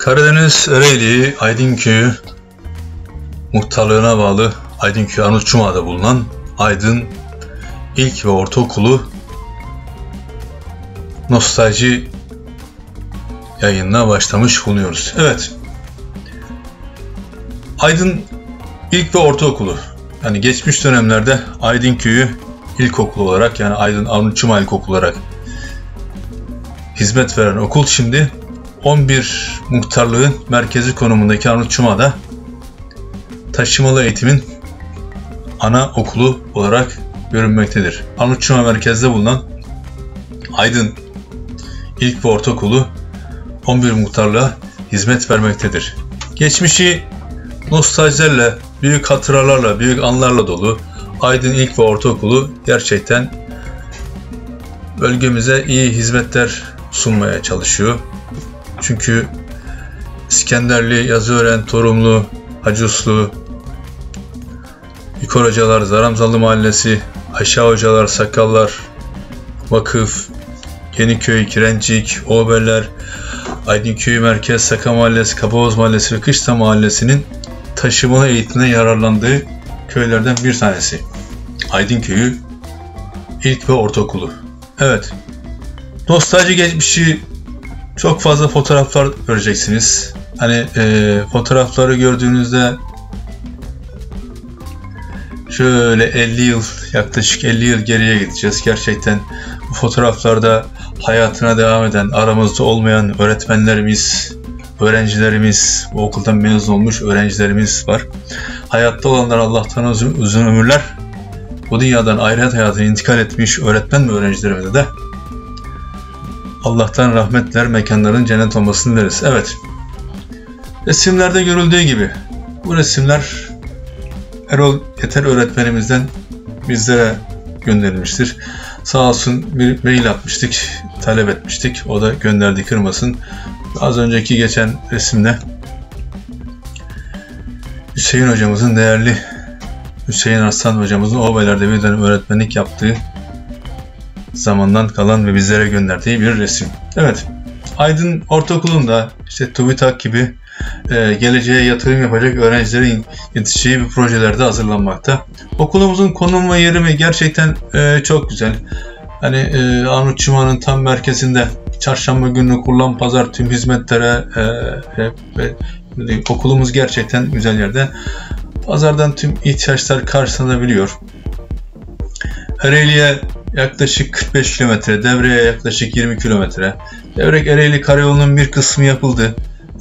Karadeniz Ereğli Aydınköyü muhtarlığına bağlı Aydınköy Arnavutçuma'da bulunan Aydın İlk ve Ortaokulu nostalji yayınına başlamış bulunuyoruz. Evet. Aydın İlk ve Ortaokulu, yani geçmiş dönemlerde Aydınköy'ü ilkokul olarak, yani Aydın Arnavutçuma İlkokulu olarak hizmet veren okul şimdi 11 muhtarlığın merkezi konumundaki Arnavutçuma'da taşımalı eğitimin ana okulu olarak görünmektedir. Arnavutçuma merkezde bulunan Aydın İlk ve Ortaokulu 11 muhtarlığa hizmet vermektedir. Geçmişi nostaljilerle, büyük hatıralarla, büyük anlarla dolu Aydın İlk ve Ortaokulu gerçekten bölgemize iyi hizmetler sunmaya çalışıyor. Çünkü İskenderli, Yazıören, Torumlu, Hacuslu, Yukar Hocalar, Zaramzalı Mahallesi, Aşağı Hocalar, Sakallar, Vakıf, Yeniköy, Kirencik, Oğberler, Aydınköy Merkez, Saka Mahallesi, Kabaoz Mahallesi ve Kışla Mahallesi'nin taşımalı eğitimine yararlandığı köylerden bir tanesi. Aydınköy'ü İlk ve Ortaokulu. Evet. Nostalji geçmişi çok fazla fotoğraflar göreceksiniz. Hani fotoğrafları gördüğünüzde şöyle 50 yıl, yaklaşık 50 yıl geriye gideceğiz. Gerçekten bu fotoğraflarda hayatına devam eden, aramızda olmayan öğretmenlerimiz, öğrencilerimiz, bu okuldan mezun olmuş öğrencilerimiz var. Hayatta olanlar Allah'tan uzun ömürler. Bu dünyadan ahiret hayatına intikal etmiş öğretmen ve öğrencilerimize de Allah'tan rahmetler, mekanların cennet olmasını dileriz. Evet. Resimlerde görüldüğü gibi bu resimler Erol Yeter öğretmenimizden bizlere gönderilmiştir. Sağ olsun bir mail atmıştık, talep etmiştik. O da gönderdi, kırmasın. Az önceki geçen resimde Hüseyin hocamızın, değerli Hüseyin Arslan hocamızın Oğberler'de bir dönem öğretmenlik yaptığı zamandan kalan ve bizlere gönderdiği bir resim. Evet, Aydın Ortaokulu'nda işte TÜBİTAK gibi geleceğe yatırım yapacak öğrencilerin yetişeceği bir projelerde hazırlanmakta. Okulumuzun konum ve yerimi gerçekten çok güzel. Hani Arnavutçuma'nın tam merkezinde, çarşamba günü kurulan pazar tüm hizmetlere okulumuz gerçekten güzel yerde. Pazardan tüm ihtiyaçlar karşılanabiliyor. Ereğli'ye yaklaşık 45 kilometre, Devre'ye yaklaşık 20 kilometre. Devrek-Ereğli karayolunun bir kısmı yapıldı.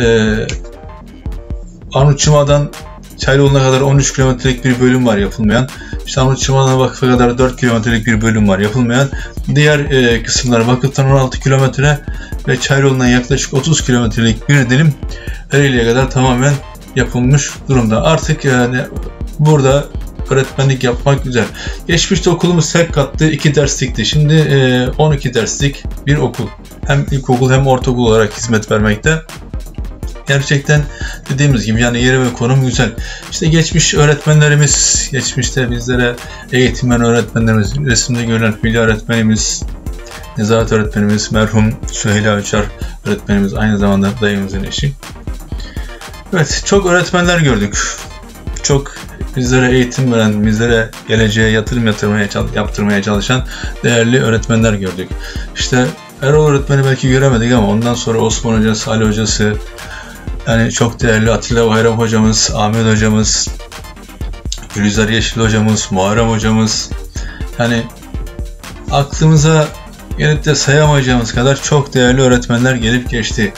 Arnavutçuma'dan Çaylıoğlu'na kadar 13 kilometrelik bir bölüm var yapılmayan. İşte Arnavutçuma'dan Vakıf'a kadar 4 kilometrelik bir bölüm var yapılmayan. Diğer kısımlar Vakıf'tan 16 kilometre ve Çaylıoğlu'ndan yaklaşık 30 kilometrelik bir dilim Ereğli'ye kadar tamamen yapılmış durumda. Artık yani burada öğretmenlik yapmak güzel. Geçmişte okulumuz tek katlı 2 derslikti. Şimdi 12 derslik bir okul. Hem ilkokul hem ortaokul olarak hizmet vermekte. Gerçekten dediğimiz gibi yani yeri ve konum güzel. İşte geçmiş öğretmenlerimiz, geçmişte bizlere eğitim veren öğretmenlerimiz, resimde görülen Hülya öğretmenimiz, Nezahat öğretmenimiz, merhum Süheyla Uçar öğretmenimiz, aynı zamanda dayımızın eşi. Evet, çok öğretmenler gördük. Çok bizlere eğitim veren, bizlere geleceğe yatırım yaptırmaya çalışan değerli öğretmenler gördük. İşte Erol öğretmeni belki göremedik ama ondan sonra Osman hocası, Ali hocası, yani çok değerli Atilla Bayram hocamız, Ahmet hocamız, Gülizar Yeşil hocamız, Muharrem hocamız, yani aklımıza gelip de sayamayacağımız kadar çok değerli öğretmenler gelip geçti.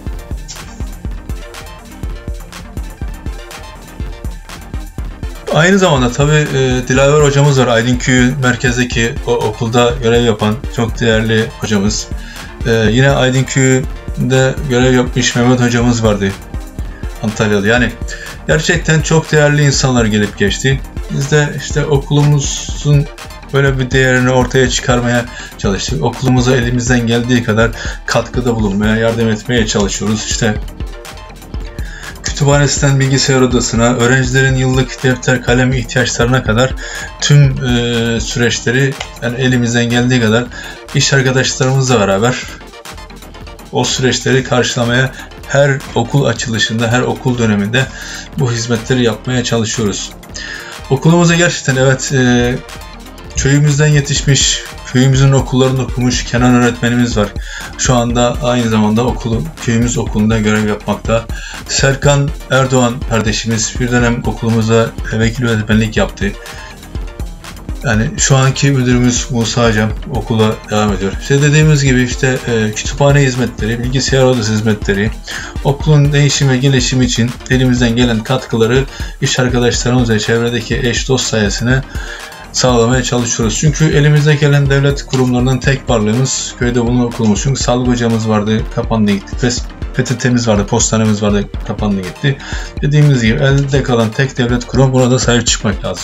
Aynı zamanda tabii Dilaver hocamız var. Aydınköy'ün merkezdeki o okulda görev yapan çok değerli hocamız. Yine Aydınköy'de görev yapmış Mehmet hocamız vardı. Antalyalı. Yani gerçekten çok değerli insanlar gelip geçti. Biz de işte okulumuzun böyle bir değerini ortaya çıkarmaya çalıştık. Okulumuza elimizden geldiği kadar katkıda bulunmaya, yardım etmeye çalışıyoruz. İşte kütüphanesinden bilgisayar odasına, öğrencilerin yıllık defter, kalem ihtiyaçlarına kadar tüm süreçleri yani elimizden geldiği kadar iş arkadaşlarımızla beraber o süreçleri karşılamaya her okul açılışında, her okul döneminde bu hizmetleri yapmaya çalışıyoruz. Okulumuza gerçekten evet köyümüzden yetişmiş, köyümüzün okullarını okumuş Kenan öğretmenimiz var. Şu anda aynı zamanda köyümüz okulunda görev yapmakta. Serkan Erdoğan kardeşimiz bir dönem okulumuza vekil öğretmenlik yaptı. Yani şu anki müdürümüz Musa Hocam okula devam ediyor. İşte dediğimiz gibi işte kütüphane hizmetleri, bilgisayar odası hizmetleri, okulun değişim ve gelişimi için elimizden gelen katkıları iş arkadaşlarımız ve çevredeki eş dost sayesinde sağlamaya çalışıyoruz. Çünkü elimizde gelen devlet kurumlarının tek varlığımız köyde bulunan okulumuz. Çünkü sağlık hocamız vardı, kapandı gitti. PTT'miz vardı, postanemiz vardı, kapandı gitti. Dediğimiz gibi elde kalan tek devlet kurum, buna da sahip çıkmak lazım.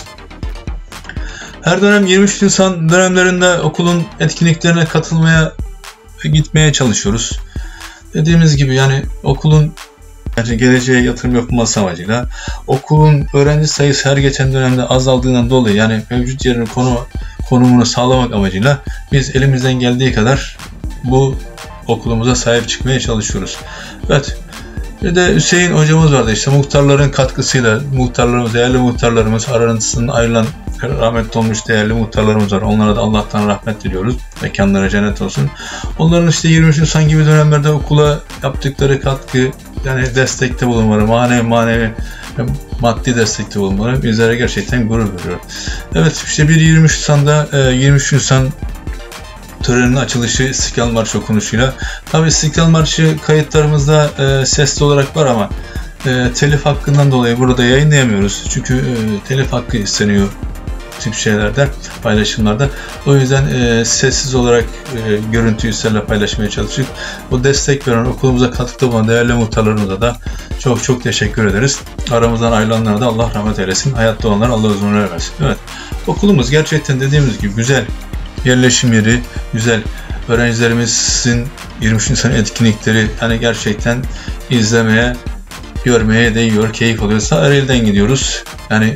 Her dönem 23 Nisan dönemlerinde okulun etkinliklerine katılmaya ve gitmeye çalışıyoruz. Dediğimiz gibi yani okulun geleceğe yatırım yapılması amacıyla okulun öğrenci sayısı her geçen dönemde azaldığından dolayı yani mevcut yerin konumunu sağlamak amacıyla biz elimizden geldiği kadar bu okulumuza sahip çıkmaya çalışıyoruz. Evet. Bir de Hüseyin hocamız vardı işte muhtarların katkısıyla değerli muhtarlarımız aranızdan ayrılan rahmetli olmuş değerli muhtarlarımız var. Onlara da Allah'tan rahmet diliyoruz. Mekanlara cennet olsun. Onların işte 23 Nisan gibi dönemlerde okula yaptıkları katkı yani destekte bulunmaları, manevi maddi destekte bulunmaları bizlere gerçekten gurur veriyor. Evet işte bir 23 Nisan'da 23 Nisan töreninin açılışı İstiklal Marşı okunuşuyla. Tabii İstiklal Marşı kayıtlarımızda sesli olarak var ama telif hakkından dolayı burada yayınlayamıyoruz. Çünkü telif hakkı isteniyor bu tip şeylerde, paylaşımlarda. O yüzden sessiz olarak görüntüyü sizlerle paylaşmaya çalıştık. Bu destek veren, okulumuza katkıda bulunan değerli muhtarlarımıza da çok teşekkür ederiz. Aramızdan ayrılanlara da Allah rahmet eylesin. Hayatta olanlara Allah uzun ömür versin. Evet, okulumuz gerçekten dediğimiz gibi güzel. Yerleşim yeri güzel. Öğrencilerimizin 23 Nisan etkinlikleri hani gerçekten izlemeye, görmeye değiyor, keyif alıyoruz. Ereğli'den gidiyoruz. Yani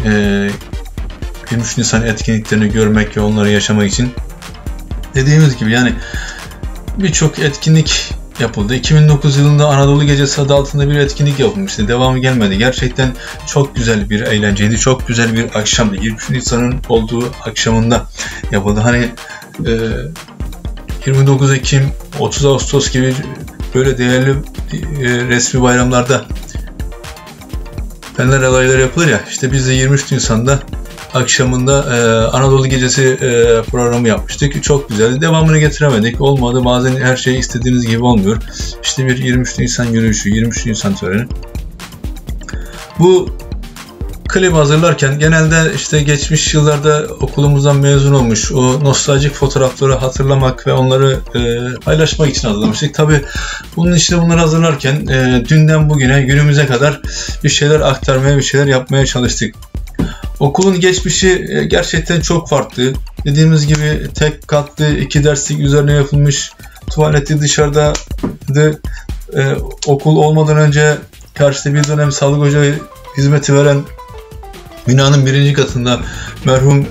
23 Nisan etkinliklerini görmek ve onları yaşamak için dediğimiz gibi yani birçok etkinlik yapıldı. 2009 yılında Anadolu Gecesi adı altında bir etkinlik yapılmıştı. Devamı gelmedi. Gerçekten çok güzel bir eğlenceydi. Çok güzel bir akşamdı. 23 Nisan'ın olduğu akşamında yapıldı. Hani 29 Ekim, 30 Ağustos gibi böyle değerli resmi bayramlarda Fener alayları yapılır ya. İşte biz de 23 Nisan'da akşamında Anadolu Gecesi programı yapmıştık. Çok güzeldi. Devamını getiremedik. Olmadı. Bazen her şey istediğiniz gibi olmuyor. İşte bir 23 Nisan yürüyüşü, 23 Nisan töreni. Bu klip hazırlarken genelde işte geçmiş yıllarda okulumuzdan mezun olmuş o nostaljik fotoğrafları hatırlamak ve onları paylaşmak için hazırlamıştık. Tabii bunun için bunları hazırlarken dünden bugüne günümüze kadar bir şeyler aktarmaya, bir şeyler yapmaya çalıştık. Okulun geçmişi gerçekten çok farklı. Dediğimiz gibi tek katlı 2 derslik üzerine yapılmış, tuvaleti dışarıdaydı. Okul olmadan önce karşıda bir dönem sağlık ocağı hizmeti veren binanın 1. katında merhum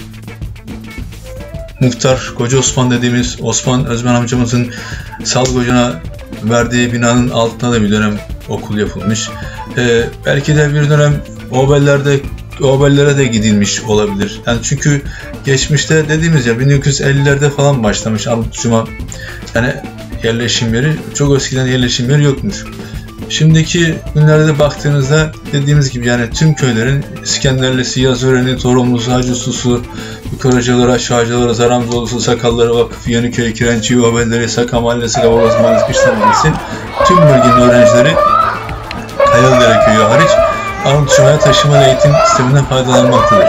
muhtar Koca Osman dediğimiz Osman Özmen amcamızın sağlık ocağına verdiği binanın altına da bir dönem okul yapılmış. Belki de bir dönem Obellere de gidilmiş olabilir. Yani çünkü geçmişte dediğimiz ya 1950'lerde falan başlamış Armutçuma yani yerleşim yeri. Çok eskiden yerleşim yeri yokmuş. Şimdiki günlerde de baktığınızda dediğimiz gibi yani tüm köylerin İskenderlisi, Yazöreni, Torumlusu, Hacısusu, Yukarıcıları, Aşağıcıları, Zaramzoğlusu, Sakalları, Vakıf, Yeniköy, Kirençi, Obelleri, Saka Mahallesi, Kavanoz Mahallesi, Kışla Mahallesi tüm bölgenin öğrencileri Kayalıdere Köyü hariç Armutçuma'ya taşımalı eğitim sisteminden faydalanmaktadır.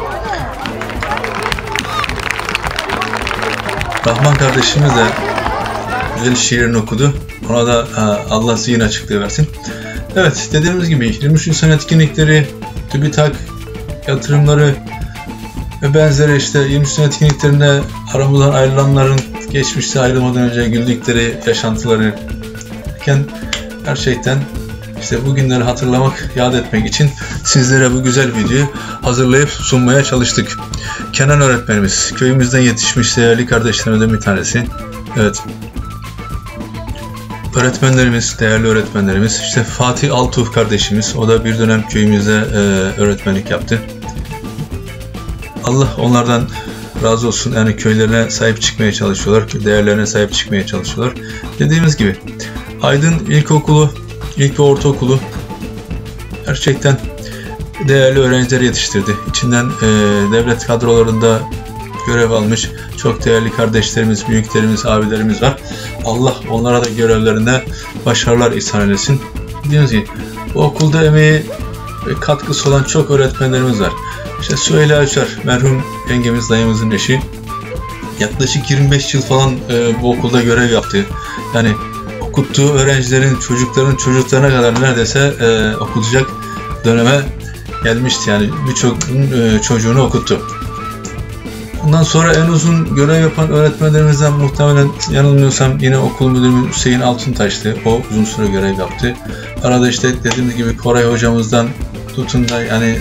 Rahman kardeşimiz de güzel şiirini okudu. Ona da Allah zihin açıklığı versin. Evet, dediğimiz gibi 23 Nisan etkinlikleri, TÜBİTAK yatırımları ve benzeri işte 23 Nisan etkinliklerinde aramızdan ayrılanların geçmişte ayrılmadan önce güldükleri yaşantıları gerçekten işte bu günleri hatırlamak, yad etmek için sizlere bu güzel videoyu hazırlayıp sunmaya çalıştık. Kenan öğretmenimiz, köyümüzden yetişmiş değerli kardeşlerimizden bir tanesi. Evet. öğretmenlerimiz, değerli öğretmenlerimiz, işte Fatih Altuğ kardeşimiz, o da bir dönem köyümüzde öğretmenlik yaptı. Allah onlardan razı olsun. Yani köylerine sahip çıkmaya çalışıyorlar, değerlerine sahip çıkmaya çalışıyorlar. Dediğimiz gibi Aydın İlkokulu, ilk ve ortaokulu gerçekten değerli öğrenciler yetiştirdi. İçinden devlet kadrolarında görev almış çok değerli kardeşlerimiz, büyüklerimiz, abilerimiz var. Allah onlara da görevlerinde başarılar ihsan etsin. Dediğimiz gibi bu okulda emeği ve katkısı olan çok öğretmenlerimiz var. İşte Süheyla Açar, merhum yengemiz, dayımızın eşi, yaklaşık 25 yıl falan bu okulda görev yaptı. Yani okuttuğu öğrencilerin, çocuklarına kadar neredeyse okutacak döneme gelmişti. Yani birçok çocuğunu okuttu. Ondan sonra en uzun görev yapan öğretmenlerimizden muhtemelen yanılmıyorsam yine okul müdürümüz Hüseyin Altıntaş'tı. O uzun süre görev yaptı. Arada işte dediğimiz gibi Koray hocamızdan tutun da yani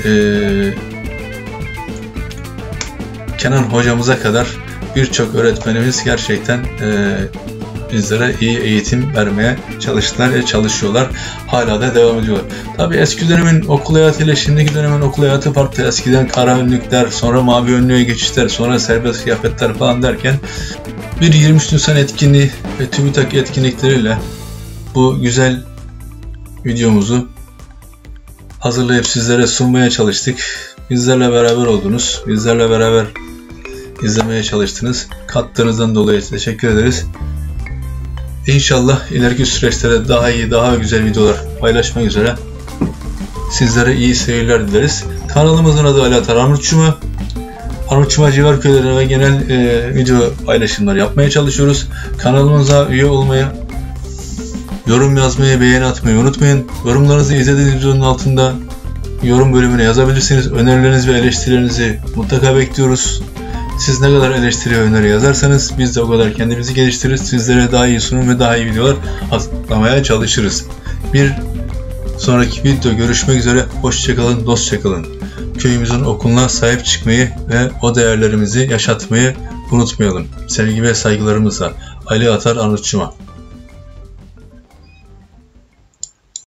Kenan hocamıza kadar birçok öğretmenimiz gerçekten bizlere iyi eğitim vermeye çalıştılar ve çalışıyorlar. Hala da devam ediyorlar. Tabii eski dönemin okul hayatı ile şimdiki dönemin okul hayatı farklı. Eskiden kara önlükler, sonra mavi önlüğe geçişler, sonra serbest kıyafetler falan derken bir 23 Nisan etkinliği ve TÜBİTAK etkinlikleriyle bu güzel videomuzu hazırlayıp sizlere sunmaya çalıştık. Bizlerle beraber oldunuz. Bizlerle beraber izlemeye çalıştınız. Katkınızdan dolayı teşekkür ederiz. İnşallah ileriki süreçlerde daha iyi, daha güzel videolar paylaşmak üzere sizlere iyi seyirler dileriz. Kanalımızın adı Ali Atar Armutçuma. Armutçuma civar köylerine ve genel video paylaşımlar yapmaya çalışıyoruz. Kanalımıza üye olmayı, yorum yazmayı, beğeni atmayı unutmayın. Yorumlarınızı izlediğiniz videonun altında yorum bölümüne yazabilirsiniz. Önerilerinizi ve eleştirilerinizi mutlaka bekliyoruz. Siz ne kadar eleştiri ve öneri yazarsanız biz de o kadar kendimizi geliştiririz. Sizlere daha iyi sunum ve daha iyi videolar hazırlamaya çalışırız. Bir sonraki video görüşmek üzere. Hoşça kalın, dostça kalın. Köyümüzün okuluna sahip çıkmayı ve o değerlerimizi yaşatmayı unutmayalım. Sevgi ve saygılarımızla. Ali Atar Armutçuma.